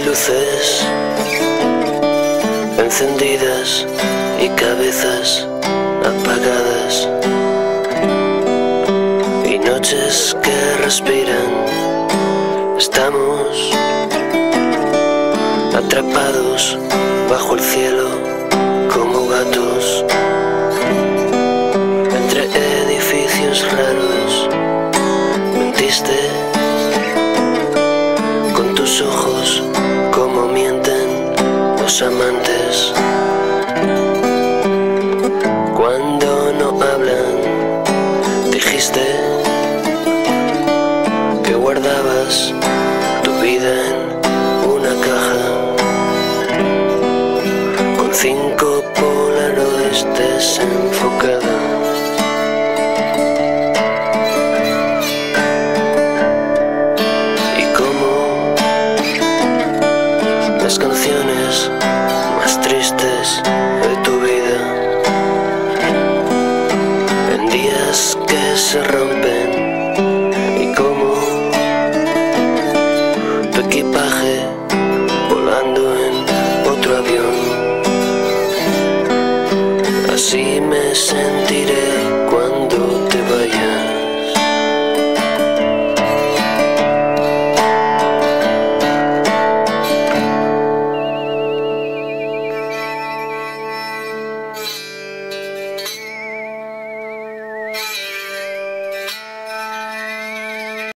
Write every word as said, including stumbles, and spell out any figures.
luces encendidas y cabezas apagadas, y noches que respiran. Estamos atrapados bajo el cielo como gatos entre edificios raros. Mentiste con tus ojos como mienten los amantes cuando no hablan. Dijiste que guardabas tu vida en una caja con cinco polaroides desenfocadas. Las canciones más tristes de tu vida, en días que se rompen, y como tu equipaje volando en otro avión. Así me sentí